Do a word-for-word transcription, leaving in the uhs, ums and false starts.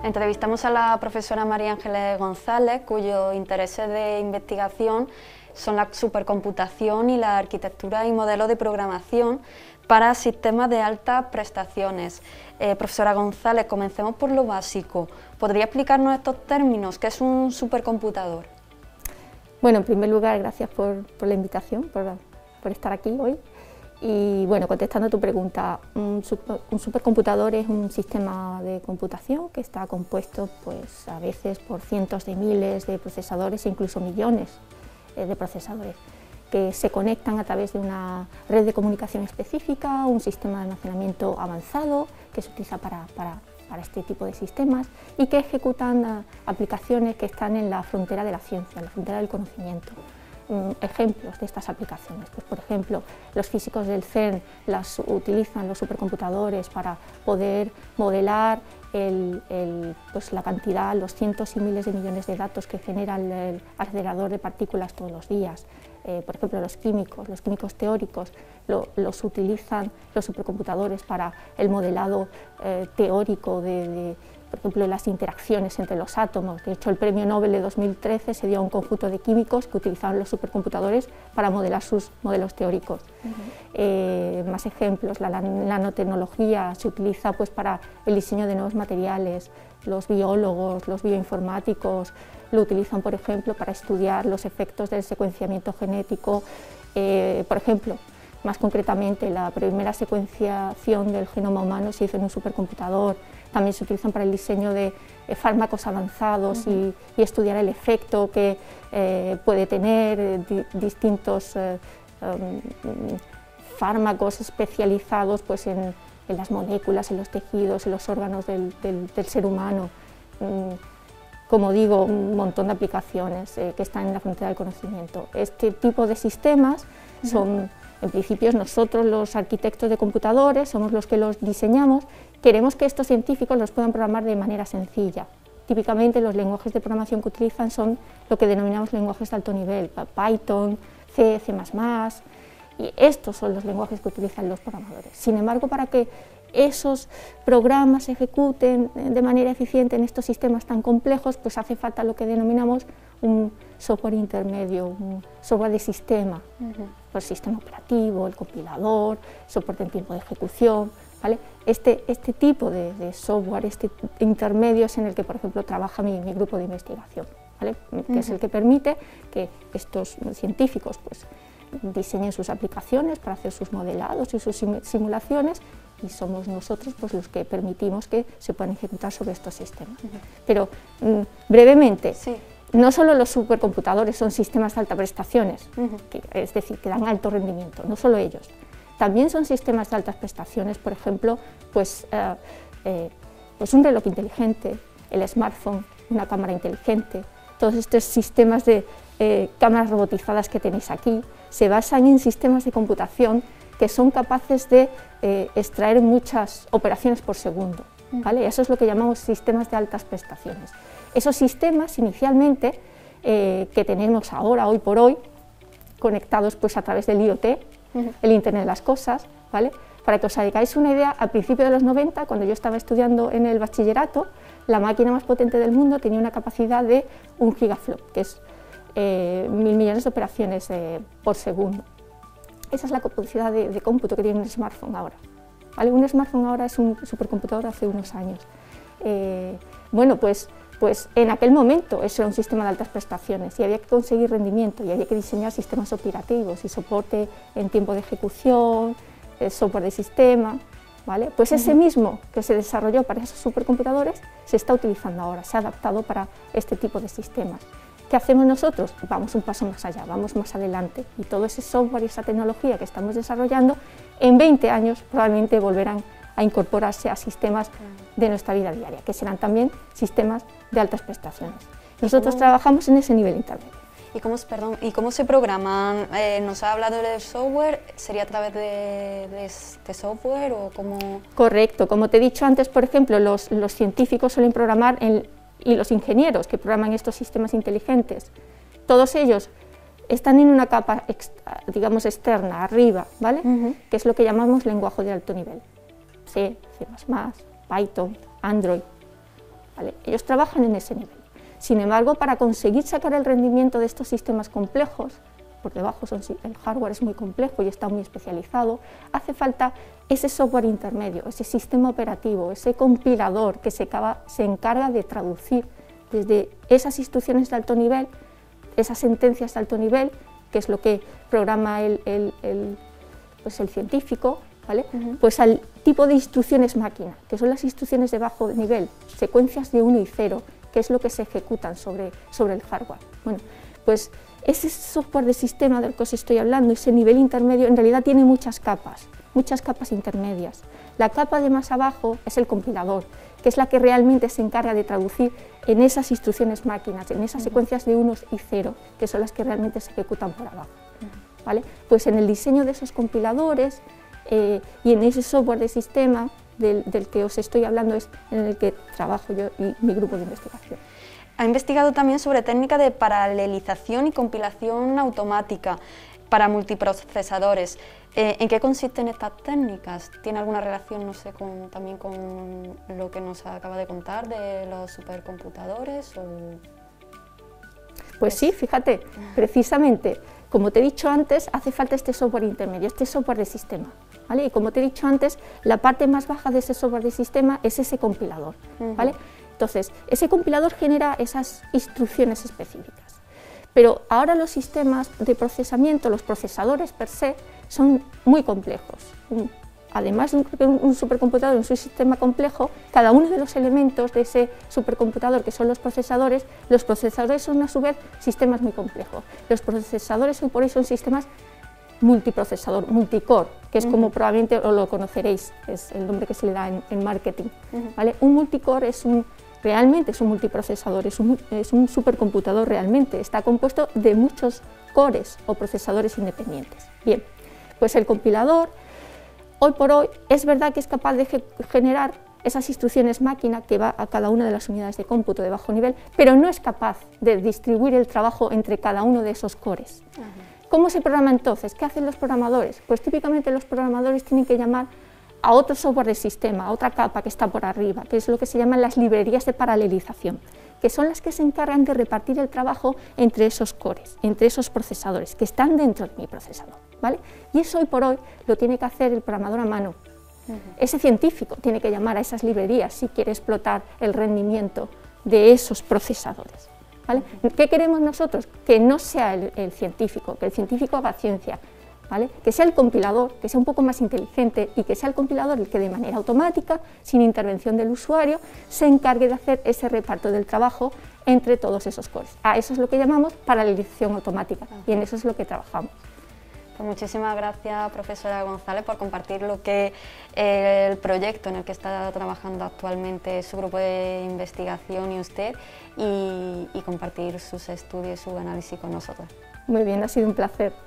Entrevistamos a la profesora María Ángeles González, cuyos intereses de investigación son la supercomputación y la arquitectura y modelos de programación para sistemas de altas prestaciones. Eh, profesora González, comencemos por lo básico. ¿Podría explicarnos estos términos? ¿Qué es un supercomputador? Bueno, en primer lugar, gracias por, por la invitación, por, por estar aquí hoy. Y bueno, contestando a tu pregunta, un, super, un supercomputador es un sistema de computación que está compuesto pues, a veces por cientos de miles de procesadores e incluso millones eh, de procesadores que se conectan a través de una red de comunicación específica, un sistema de almacenamiento avanzado que se utiliza para, para, para este tipo de sistemas y que ejecutan uh, aplicaciones que están en la frontera de la ciencia, en la frontera del conocimiento. Um, ejemplos de estas aplicaciones, pues, por ejemplo, los físicos del CERN las utilizan los supercomputadores para poder modelar el, el, pues, la cantidad, los cientos y miles de millones de datos que genera el, el acelerador de partículas todos los días. Eh, por ejemplo, los químicos, los químicos teóricos lo, los utilizan los supercomputadores para el modelado eh, teórico de, de por ejemplo, las interacciones entre los átomos. De hecho, el premio Nobel de dos mil trece se dio a un conjunto de químicos que utilizaban los supercomputadores para modelar sus modelos teóricos. Uh-huh. eh, más ejemplos, la, la nanotecnología se utiliza pues, para el diseño de nuevos materiales, los biólogos, los bioinformáticos lo utilizan, por ejemplo, para estudiar los efectos del secuenciamiento genético. Eh, por ejemplo, más concretamente, la primera secuenciación del genoma humano se hizo en un supercomputador. También se utilizan para el diseño de eh, fármacos avanzados. Uh-huh. y, y estudiar el efecto que eh, puede tener eh, di, distintos eh, um, fármacos especializados pues, en, en las moléculas, en los tejidos, en los órganos del, del, del ser humano. Um, como digo, un montón de aplicaciones eh, que están en la frontera del conocimiento. Este tipo de sistemas uh-huh. son, en principio, nosotros los arquitectos de computadores, somos los que los diseñamos. Queremos que estos científicos los puedan programar de manera sencilla. Típicamente los lenguajes de programación que utilizan son lo que denominamos lenguajes de alto nivel, Python, C, C más más, y estos son los lenguajes que utilizan los programadores. Sin embargo, para que esos programas se ejecuten de manera eficiente en estos sistemas tan complejos, pues hace falta lo que denominamos un software intermedio, un software de sistema, uh-huh. el sistema operativo, el compilador, soporte en tiempo de ejecución. ¿Vale? Este, este tipo de, de software, este intermedio es en el que, por ejemplo, trabaja mi, mi grupo de investigación, ¿vale? que uh-huh. es el que permite que estos científicos pues, diseñen sus aplicaciones para hacer sus modelados y sus simulaciones, y somos nosotros pues, los que permitimos que se puedan ejecutar sobre estos sistemas. Uh-huh. Pero, mm, brevemente, sí. no solo los supercomputadores son sistemas de alta prestaciones, uh-huh. que, es decir, que dan alto rendimiento, no solo ellos. También son sistemas de altas prestaciones, por ejemplo, pues, eh, eh, pues un reloj inteligente, el smartphone, una cámara inteligente. Todos estos sistemas de eh, cámaras robotizadas que tenéis aquí se basan en sistemas de computación que son capaces de eh, extraer muchas operaciones por segundo, ¿vale? Eso es lo que llamamos sistemas de altas prestaciones. Esos sistemas, inicialmente, eh, que tenemos ahora, hoy por hoy, conectados pues, a través del I O T, el Internet de las Cosas, ¿vale? Para que os hagáis una idea, al principio de los noventa, cuando yo estaba estudiando en el bachillerato, la máquina más potente del mundo tenía una capacidad de un gigaflop, que es eh, mil millones de operaciones eh, por segundo. Esa es la capacidad de, de cómputo que tiene un smartphone ahora, ¿vale? Un smartphone ahora es un supercomputador hace unos años. Eh, bueno, pues, pues en aquel momento eso era un sistema de altas prestaciones y había que conseguir rendimiento y había que diseñar sistemas operativos y soporte en tiempo de ejecución, eh, software de sistema, ¿vale? Pues ese uh-huh. mismo que se desarrolló para esos supercomputadores se está utilizando ahora, se ha adaptado para este tipo de sistemas. ¿Qué hacemos nosotros? Vamos un paso más allá, vamos más adelante, y todo ese software y esa tecnología que estamos desarrollando en veinte años probablemente volverán a incorporarse a sistemas de nuestra vida diaria, que serán también sistemas de altas prestaciones. Nosotros trabajamos en ese nivel intermedio. ¿Y cómo, perdón, ¿y cómo se programan? Eh, ¿Nos ha hablado del software? ¿Sería a través de, de este software o cómo? Correcto. Como te he dicho antes, por ejemplo, los, los científicos suelen programar, en, y los ingenieros que programan estos sistemas inteligentes, todos ellos están en una capa, digamos, externa, arriba, ¿vale? Uh-huh. Que es lo que llamamos lenguaje de alto nivel. C, C más más, Python, Android. ¿vale? Ellos trabajan en ese nivel. Sin embargo, para conseguir sacar el rendimiento de estos sistemas complejos, por debajo son, el hardware es muy complejo y está muy especializado, hace falta ese software intermedio, ese sistema operativo, ese compilador que se, acaba, se encarga de traducir desde esas instrucciones de alto nivel, esas sentencias de alto nivel, que es lo que programa el, el, el, pues el científico, ¿vale? Uh-huh. Pues al tipo de instrucciones máquina, que son las instrucciones de bajo nivel, secuencias de uno y cero, que es lo que se ejecutan sobre, sobre el hardware. Bueno, pues ese software de sistema del que os estoy hablando, ese nivel intermedio, en realidad tiene muchas capas, muchas capas intermedias. La capa de más abajo es el compilador, que es la que realmente se encarga de traducir en esas instrucciones máquinas, en esas secuencias de unos y cero, que son las que realmente se ejecutan por abajo, ¿vale? Pues en el diseño de esos compiladores eh, y en ese software de sistema del, del que os estoy hablando es en el que trabajo yo y mi grupo de investigación. Ha investigado también sobre técnicas de paralelización y compilación automática para multiprocesadores. Eh, ¿En qué consisten estas técnicas? ¿Tiene alguna relación, no sé, con, también con lo que nos acaba de contar de los supercomputadores? O... Pues sí, fíjate, precisamente, como te he dicho antes, hace falta este software intermedio, este software de sistema, ¿vale? Y como te he dicho antes, la parte más baja de ese software de sistema es ese compilador, ¿vale? Uh-huh. Entonces, ese compilador genera esas instrucciones específicas. Pero ahora los sistemas de procesamiento, los procesadores per se, son muy complejos. Además de un, un supercomputador, un sistema complejo, cada uno de los elementos de ese supercomputador, que son los procesadores, los procesadores son a su vez sistemas muy complejos. Los procesadores hoy por hoy son sistemas multiprocesador, multicore, que es como uh-huh. probablemente o lo conoceréis, es el nombre que se le da en, en marketing. Uh-huh. ¿Vale? Un multicore es un, realmente es un multiprocesador, es un, es un supercomputador realmente, está compuesto de muchos cores o procesadores independientes. Bien, pues el compilador, hoy por hoy, es verdad que es capaz de ge- generar esas instrucciones máquina que va a cada una de las unidades de cómputo de bajo nivel, pero no es capaz de distribuir el trabajo entre cada uno de esos cores. Uh-huh. ¿Cómo se programa entonces? ¿Qué hacen los programadores? Pues típicamente los programadores tienen que llamar a otro software de sistema, a otra capa que está por arriba, que es lo que se llaman las librerías de paralelización, que son las que se encargan de repartir el trabajo entre esos cores, entre esos procesadores que están dentro de mi procesador, ¿vale? Y eso hoy por hoy lo tiene que hacer el programador a mano. Uh-huh. Ese científico tiene que llamar a esas librerías si quiere explotar el rendimiento de esos procesadores. ¿Vale? ¿Qué queremos nosotros? Que no sea el, el científico, que el científico haga ciencia, ¿vale? Que sea el compilador, que sea un poco más inteligente y que sea el compilador el que de manera automática, sin intervención del usuario, se encargue de hacer ese reparto del trabajo entre todos esos cores. A eso es lo que llamamos paralelización automática y en eso es lo que trabajamos. Pues muchísimas gracias, profesora González, por compartir lo que eh, el proyecto en el que está trabajando actualmente su grupo de investigación y usted, y, y compartir sus estudios y su análisis con nosotros. Muy bien, ha sido un placer.